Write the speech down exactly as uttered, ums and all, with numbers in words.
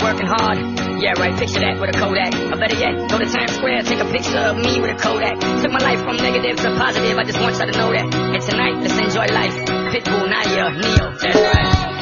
working hard. Yeah, right, picture that with a Kodak. Or better yet, go to Times Square, take a picture of me with a Kodak. Took my life from negative to positive, I just want y'all to know that. And tonight, let's enjoy life. Pitbull, Naya, Neo, that's right.